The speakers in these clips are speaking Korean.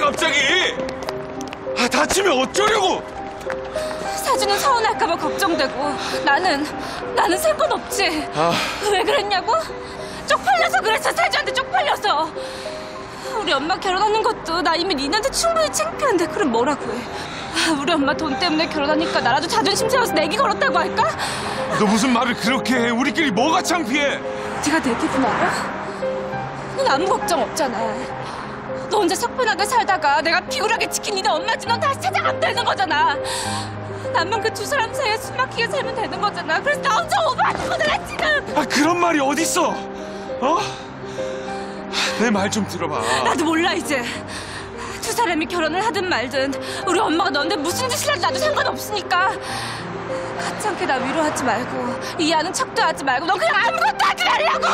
갑자기? 아, 다치면 어쩌려고? 사주는 서운할까봐 걱정되고 나는 상관없지. 왜 그랬냐고? 쪽팔려서 그랬어. 사주한테 쪽팔려서. 우리 엄마 결혼하는 것도 나 이미 니네한테 충분히 창피한데 그럼 뭐라고 해. 우리 엄마 돈 때문에 결혼하니까 나라도 자존심 세워서 내기 걸었다고 할까? 너 무슨 말을 그렇게 해? 우리끼리 뭐가 창피해? 네가 내 기분 알아? 넌 아무 걱정 없잖아. 너 혼자 속편하게 살다가 내가 비굴하게 지킨 니네 엄마 집 넌 다시 찾아가면 되는 거잖아. 나만 그 두 사람 사이에 숨 막히게 살면 되는 거잖아. 그래서 나 혼자 오버하는 거잖아 지금. 아, 그런 말이 어딨어? 어? 내 말 좀 들어봐. 나도 몰라 이제. 두 사람이 결혼을 하든 말든 우리 엄마가 너한테 무슨 짓을 해도 나도 상관없으니까 같지 않게 나 위로하지 말고 이해하는 척도 하지 말고 넌 그냥 아무것도 하지 말라고.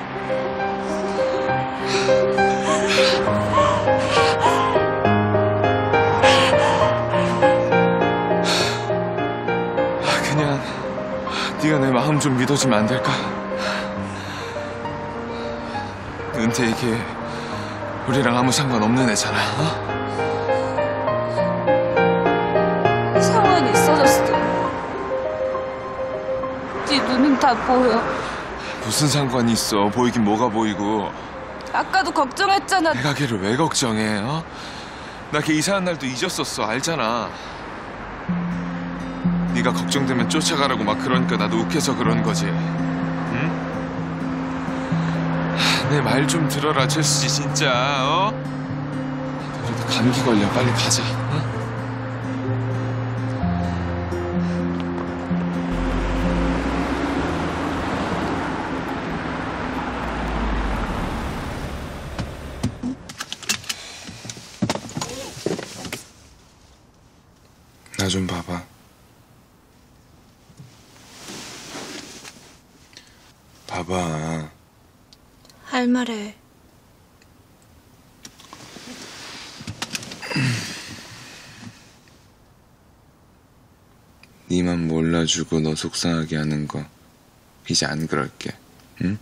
그냥 네가 내 마음 좀 믿어주면 안 될까? 은퇴 이게 우리랑 아무 상관없는 애잖아. 어? 상관이 있어졌어. 네 눈은 다 보여. 무슨 상관이 있어? 보이긴 뭐가 보이고. 아까도 걱정했잖아. 내가 걔를 왜 걱정해? 어? 나 걔 이사한 날도 잊었었어. 알잖아. 네가 걱정되면 쫓아가라고 막 그러니까 나도 욱해서 그런 거지. 응? 내 말 좀 들어라, 제수지 진짜. 어? 그래도 감기 걸려. 빨리 가자. 어? 나 좀 봐봐. 봐봐. 할 말해. 니만 몰라주고 너 속상하게 하는 거 이제 안 그럴게. 응?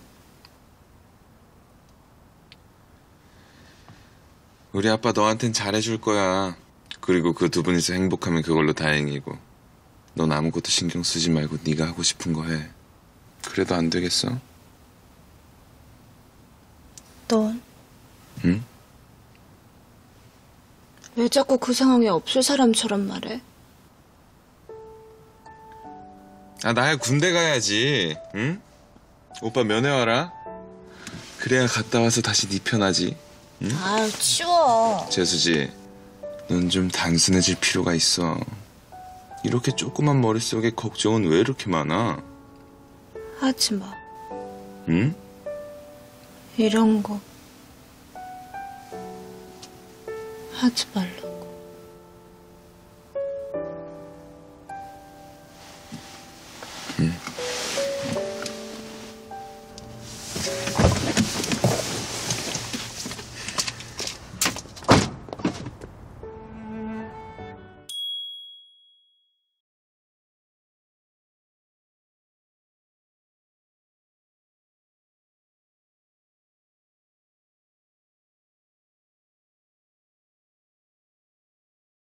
우리 아빠 너한텐 잘해줄 거야. 그리고 그 두 분이서 행복하면 그걸로 다행이고 넌 아무것도 신경 쓰지 말고 네가 하고 싶은 거 해. 그래도 안 되겠어? 넌? 응? 왜 자꾸 그 상황에 없을 사람처럼 말해? 아, 나야 군대 가야지. 응? 오빠 면회 와라. 그래야 갔다 와서 다시 네 편하지. 응? 아유, 치워. 재수지, 넌 좀 단순해질 필요가 있어. 이렇게 조그만 머릿속에 걱정은 왜 이렇게 많아? 하지 마. 응? 이런 거 하지 말라.